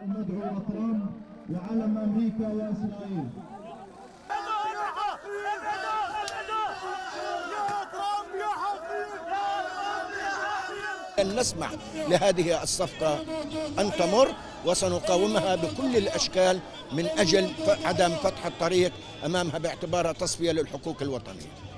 وندعو ترامب وعلم أمريكا وإسرائيل. لن نسمح لهذه الصفقة أن تمر، وسنقاومها بكل الأشكال من أجل عدم فتح الطريق أمامها باعتبارها تصفية للحقوق الوطنية.